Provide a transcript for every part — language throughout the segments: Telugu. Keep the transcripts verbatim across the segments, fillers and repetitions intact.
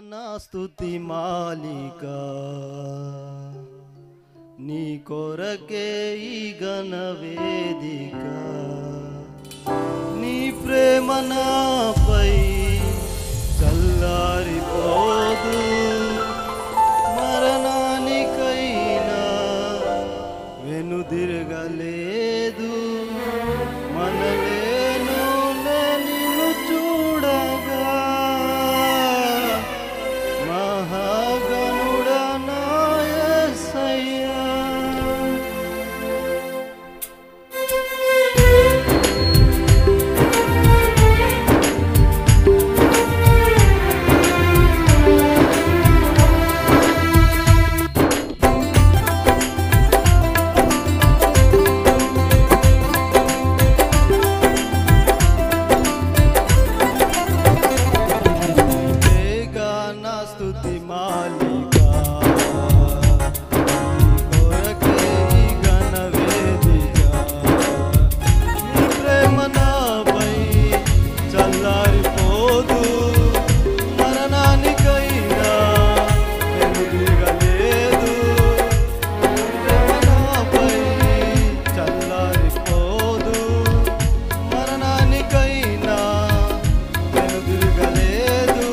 నా స్తుతి మాలిక నీ కొరకే ఈ ఘన వేదిక నీ ప్రేమ నాపై చల్లారిపోదు మరణానికైనా వెనుదిరగలేదు మనలేను నిన్ను చూడగా మహాగణుడా నా యేసయ్యా స్తుతి మాలిక కొరకే ఈ ఘన వేదిక నీ ప్రేమ నాపై చల్లారిపోదు మరణానికైనా వెనుదిరగలేదు ప్రేమ నాపై చల్లారిపోదు మరణానికైనా వెనుదిరగలేదు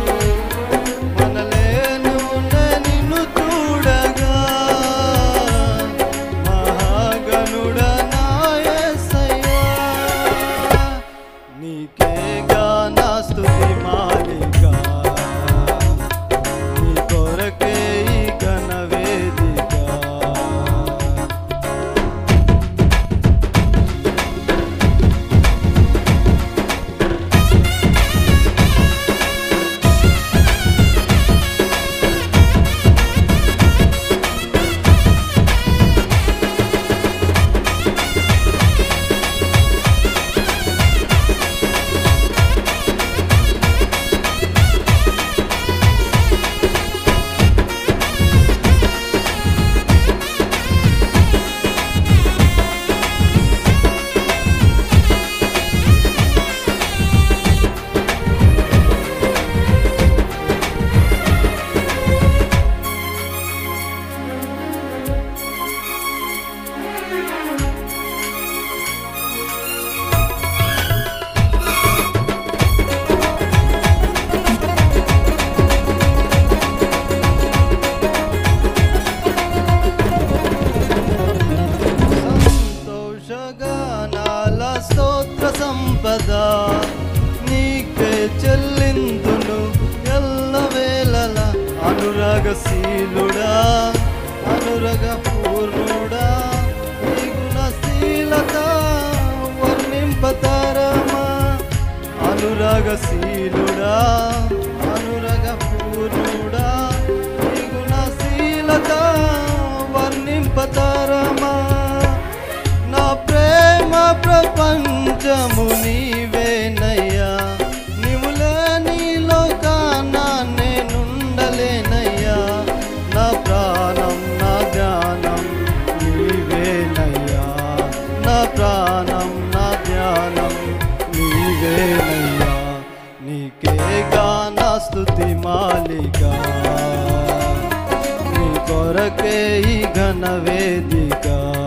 స్తోత్ర సంపద నీకే చెల్లిందును ఎల్లవేళల అనురాగశీలుడా అనురగ పూర్ణుడా నీ గుణశీలత వర్ణింపతరమా అనురాగశీలుడా అనురగ పూర్ణుడా నీ గుణశీలత వర్ణింపతరమా నా ప్రేమ ప్రపంచము నీవేనయ్యా నీవు లేని లోకాన నేనుండలేనయ్యా నా ప్రాణం నా ధ్యానం నీవేనయ్యా నా ప్రాణం నా ధ్యానం నీవేనయ్యా నీకేగా నా స్తుతి మాలిక నీ కొరకే ఈ ఘన వేదిక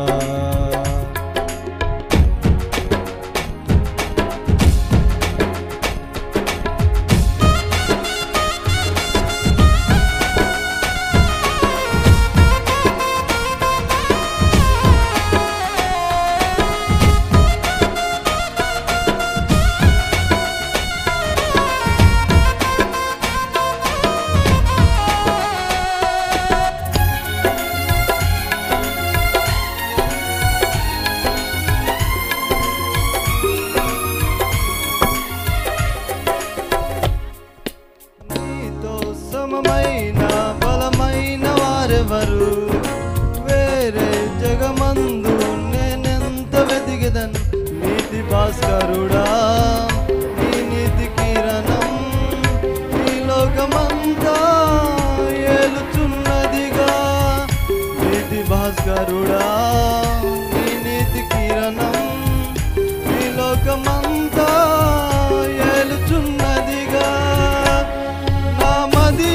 బలమైన వారెవరు వేరే జగమందు నేనెంత వెతికిదను నీతి భాస్కరుడా నీ నీతి కిరణం ఈ లోకమంతా ఏలుచున్నదిగా నీతి భాస్కరుడా నీ నీతి కిరణం ఈ లోకమంతా ఏలుచున్నదిగా నా మది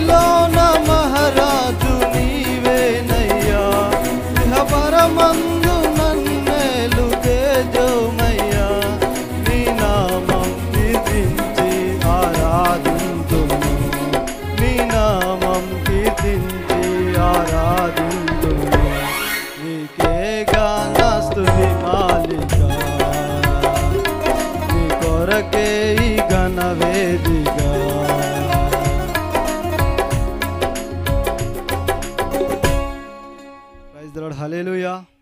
కొరకే ఈ ఘన వేదిక. Praise the lord. హల్లెలూయా.